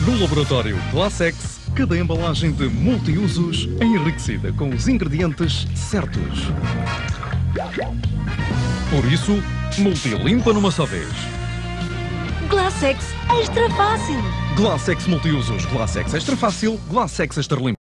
No laboratório Glassex, cada embalagem de multiusos é enriquecida com os ingredientes certos. Por isso, multilimpa numa só vez. Glassex Extra Fácil. Glassex Multiusos, Glassex Extra Fácil, Glassex Extra Limpo.